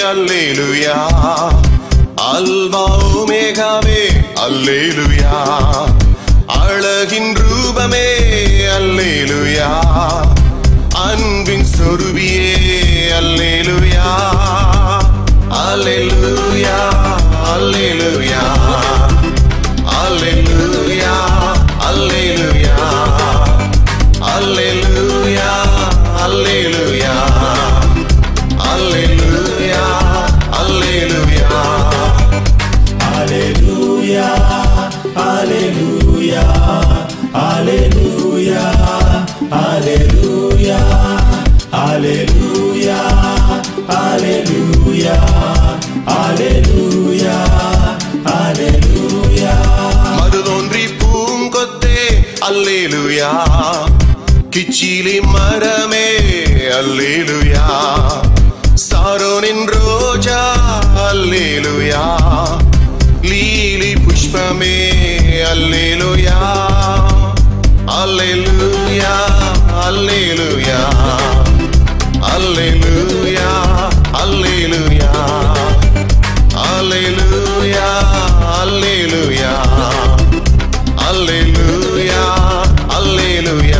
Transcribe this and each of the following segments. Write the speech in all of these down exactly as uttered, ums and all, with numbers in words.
அல்லேலூயா அல்வா ஒமேகாவே அல்லேலூயா அழகின் ரூபமே அல்லேலூயா அன்பின் சொருபியே அல்லேலூயா அல்லேலூயா அல்லேலூயா அல்லேலூயா அல்லேலூயா அல்லேலூயா அல்லேலூயா அல்லேலூயா அல்லேலூயா Alleluia, Alleluia, Alleluia, Alleluia, Alleluia, Alleluia, Alleluia, Alleluia. மருதோன்றி பூங்கொத்தே அல்லேலூயா கிச்சிலி மரமே அல்லேலூயா சாரோனின் ரோஜா அல்லேலூயா லீலி புஷ்பமே அல்லேலூயா அல்லேலூயா அல்லேலூயா அல்லேலூயா அல்லேலூயா அல்லேலூயா அல்லேலூயா அல்லேலூயா அல்லேலூயா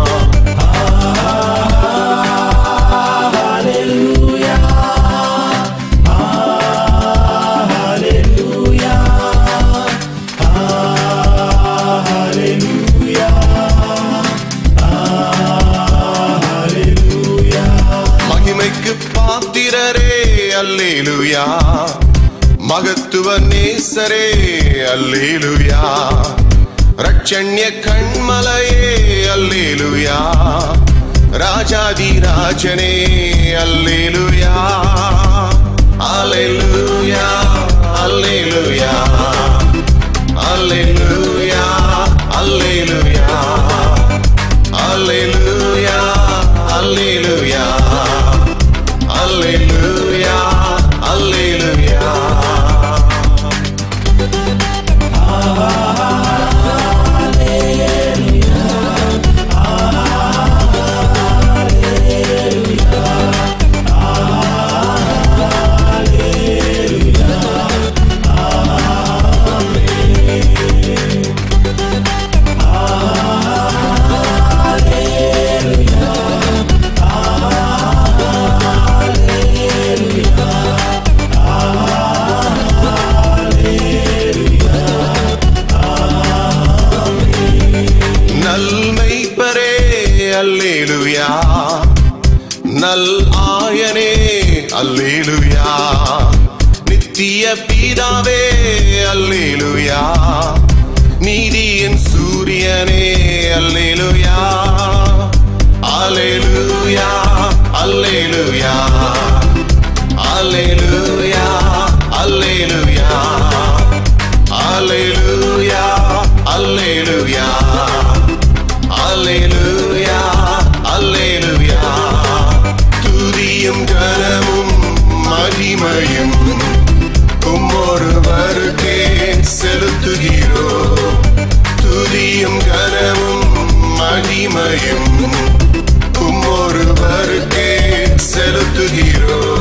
பாத்திரரே அல்லேலூயா மகத்துவ நேசரே அல்லேலூயா ரட்சண்ய கண்மலையே அல்லேலூயா ராஜாதி ராஜனே அல்லேலூயா அல்லேலூயா அல்லேலூயா அல்லேலூயா அல்லேலூயா அல்லேலூயா அல்லேலூயா Alleluia, Alleluia. அல்லேலூயா நல் ஆயனே அல்லேலூயா நித்திய பிதாவே அல்லேலூயா நீதியின் சூரியனே அல்லேலூயா அல்லேலூயா அல்லேலூயா அல்லேலூயா அல்லேலூயா அல்லேலூயா அல்லேலூயா அல்லேலூயா அல்லேலூயா துதியும் கனமும் மகிமையும் உம்மொருவருக்கே செலுத்துகிறோம் துதியும் கனமும் மகிமையும் உம்மொருவருக்கே செலுத்துகிறோம்